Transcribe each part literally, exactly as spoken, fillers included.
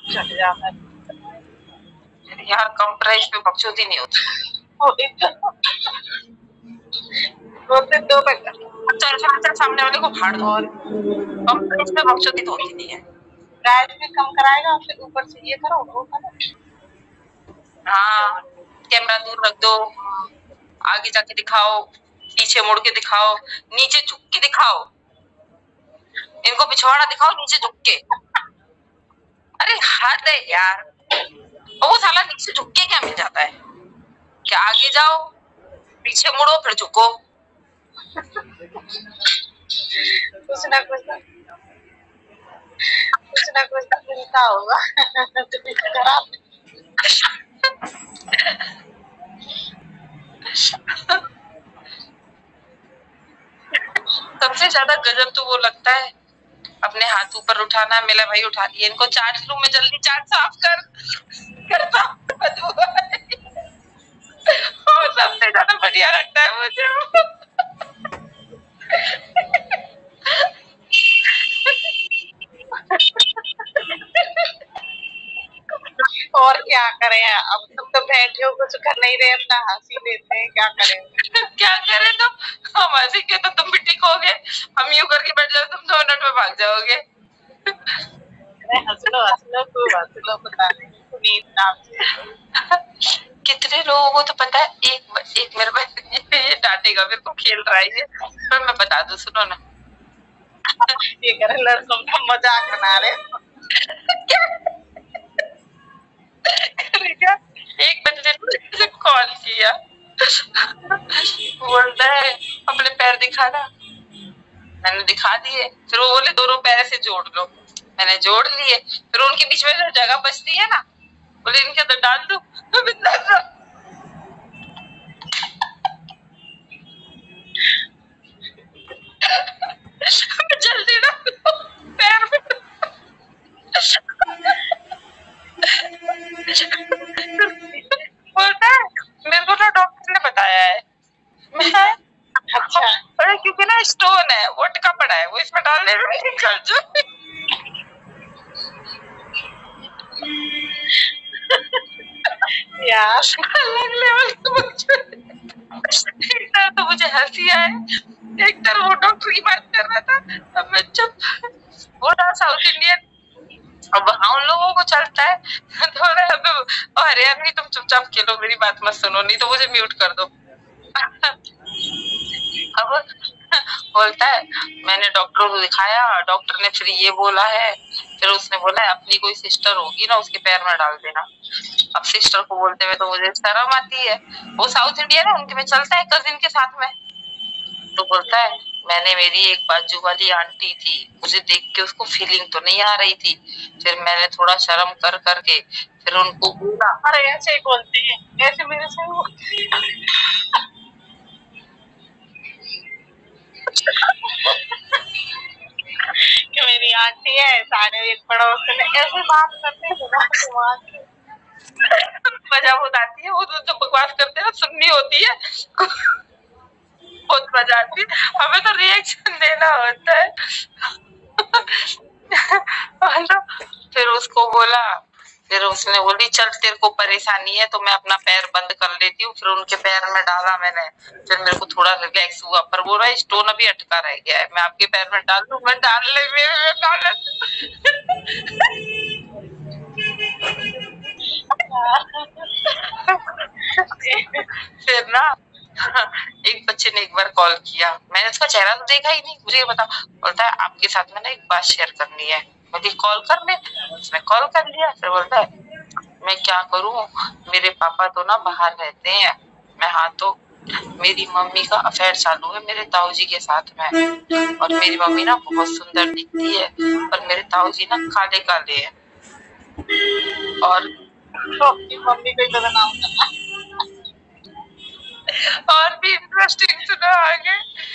चट जाता है यहाँ कम प्राइस पे बकचोदी नहीं होती। होते दो चल चल सामने वाले को फाड़ दो। और कम प्राइस पे बकचोदी तो होती नहीं है। प्राइस भी कम कराएगा और फिर ऊपर से ये करो वो करो। हाँ कैमरा दूर रख दो, आगे जाके दिखाओ, पीछे मुड़ के दिखाओ, नीचे झुक के दिखाओ, इनको पिछवाड़ा दिखाओ नीचे झुक के। अरे हद है यार, वो साला नीचे झुक के क्या मिल जाता है? क्या आगे जाओ पीछे मुड़ो फिर झुको। कुछ ना कुछ कुछ ना कुछ तो मिलता होगा। सबसे ज्यादा गजब तो वो लगता है अपने हाथ ऊपर उठाना। मेरा भाई उठा दिए, इनको चाट लूं मैं, जल्दी चाट साफ कर करता। और सबसे ज्यादा बढ़िया लगता है मुझे और क्या करें, अब तुम तो बैठे हो कुछ कर नहीं रहे, अपना हंसी लेते हैं, क्या करें। क्या करें तो हम हंसी के तो तुम भी ठीक हो गए, हम यूं करके बैठ जाओ तुम दो मिनट में भाग जाओगे। हंस लो हंस लो खूब हंस लो, पता नहीं नाम से कितने लोगों को तो पता है। एक एक मेरे भाई ये डांटेगा मेरे को, खेल रहा है ये, पर मैं बता दूं सुनो ना। ये करे लड़कों का मजाक बना रहे। क्या एक बंदे ने कॉल किया, बोलता है अपने पैर दिखाना, मैंने दिखा दिए। फिर वो बोले दोनों पैर ऐसे जोड़ लो, मैंने जोड़ लिए। फिर उनके बीच में जो जगह बचती है ना, बोले इनके अंदर डाल दो। जल्दी ना पैर में बोलता है मेरे को ना डॉक्टर ने बताया है। मैं अच्छा अरे क्योंकि ना स्टोन है, वो टिका पड़ा है, वो इसमें डालने में ठीक कर जो। यार अलग लेवल एक तरह तो मुझे हंसी आए, एक तरह वो डॉक्टर की बात कर रहा था। अब मैं चुप, वो था साउथ इंडियन, अब हम लोगों को चलता है थोड़ा। अरे यार नहीं तुम चुपचाप खेलो, मेरी बात मत सुनो, नहीं तो मुझे म्यूट कर दो। अब बोलता है मैंने डॉक्टर को दिखाया, डॉक्टर ने फिर ये बोला है, फिर उसने बोला है अपनी कोई सिस्टर होगी ना उसके पैर में डाल देना। अब सिस्टर को बोलते हुए तो मुझे शर्म आती है, वो साउथ इंडियन है, उनके में चलता है कजिन के साथ में। तो बोलता है मैंने, मेरी एक बाजू वाली आंटी थी, मुझे देख के उसको फीलिंग तो नहीं आ रही थी, फिर मैंने थोड़ा शर्म कर करके फिर उनको बोला। अरे ऐसे ही बोलते हैं, ऐसे मेरे से कि मेरी आंटी है, सारे एक पड़ोस में ऐसे बात करते हैं। मजा बहुत आती है, वो तो जो बकवास करते हैं सुननी होती है, बहुत मजा आती है, हमें तो रिएक्शन देना होता है। फिर उसको बोला, फिर उसने बोली चल तेरे को परेशानी है तो मैं अपना पैर बंद कर लेती हूँ। फिर उनके पैर में डाला मैंने, फिर मेरे को थोड़ा रिलैक्स हुआ, पर वो रहा स्टोन अभी अटका रह गया है, मैं आपके पैर में डाल दूं, मैं डाल ले मेरे डाल। फिर ना एक बच्चे ने एक बार कॉल किया, मैंने उसका चेहरा तो देखा ही नहीं, मुझे बता, बोलता है आपके साथ में ना एक बात शेयर करनी है। मुझे कॉल कर ले, उसने कॉल कर लिया। फिर बोलता है मैं क्या करूं, मेरे पापा तो ना बाहर रहते हैं, मैं हाँ तो मेरी मम्मी का अफेयर चालू है मेरे ताऊ जी के साथ में, और मेरी मम्मी ना बहुत सुंदर दिखती है और मेरे ताऊ जी ना काले काले हैं। और तो अपनी मम्मी को ही बदनाम करना। और भी इंटरेस्टिंग सुना आगे।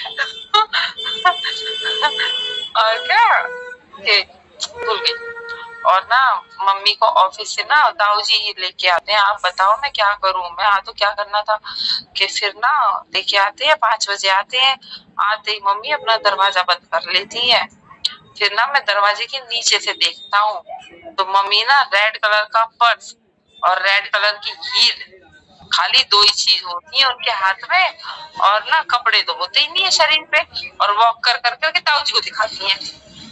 और क्या ये भूल गई। और ना मम्मी को ऑफिस से ना ताऊ जी लेके आते हैं, आप बताओ मैं क्या करूं। मैं हाँ तो क्या करना था कि फिर ना लेके आते हैं, पांच बजे आते हैं, आते ही मम्मी अपना दरवाजा बंद कर लेती है, फिर ना मैं दरवाजे के नीचे से देखता हूँ तो मम्मी ना रेड कलर का पर्स और रेड कलर की हील, खाली दो ही चीज होती है उनके हाथ में, और ना कपड़े तो होते ही नहीं है शरीर पे, और वॉक कर कर करके ताऊ जी को दिखाती है।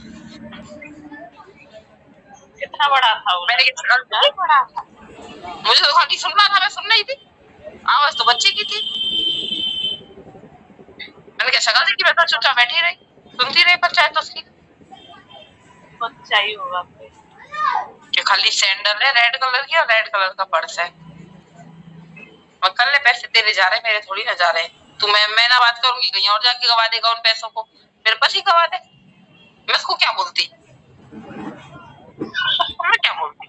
कितना बड़ा था वो? मैंने कहा बड़ा था, मुझे तो खाली सुनना था, मैं सुन रही थी, आवाज तो बच्चे की थी। मैंने क्या शक्ल देखी, मैं तो चुपचाप बैठी रही, सुनती रही पंचायत उसकी। बच्चा ही होगा कि खाली सैंडल है रेड कलर की और रेड कलर का पर्स है। मैं कल ले पैसे तेरे जा रहे, मेरे थोड़ी ना जा रहे। तू मैं मैं ना बात करूंगी, कहीं और जाके गवा देगा उन पैसों को, मेरे पास ही गवा दे। मैं उसको क्या बोलती, मैं क्या बोलती?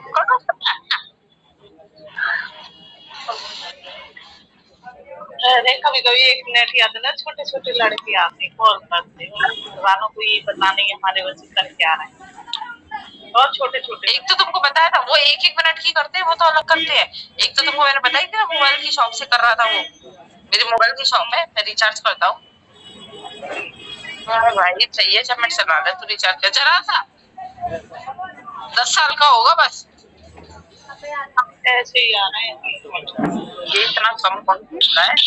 अरे कभी कभी एक मिनट याद है ना, छोटे छोटे लड़के आते कॉल करते, वालों को ये पता नहीं हमारे बच्चे कर क्या रहे हैं, और छोटे छोटे। एक तो तुमको बताया था वो एक एक मिनट की करते हैं, वो तो अलग करते हैं। एक तो तुमको मैंने बताई थी मोबाइल की शॉप से कर रहा था, वो मेरी मोबाइल की शॉप है, मैं रिचार्ज करता हूँ। भाई चाहिए जब मैं चला रहा, तू रिचार्ज कर चला था, दस साल का होगा बस, ऐसे ही आ रहे हैं। ये इतना कम कौन पूछता है?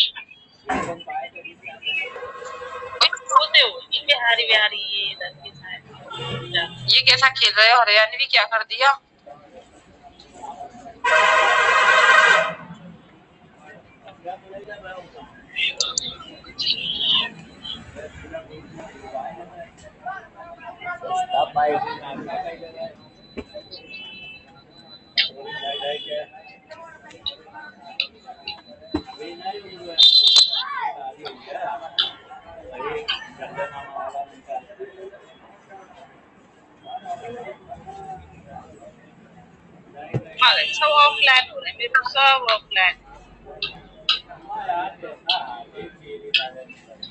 बिहारी बिहारी ये ये कैसा खेल रहे हो? हरियाणवी भी क्या कर दिया? सब ऑफलाइन हो रहे हैं, सब ऑफलाइन।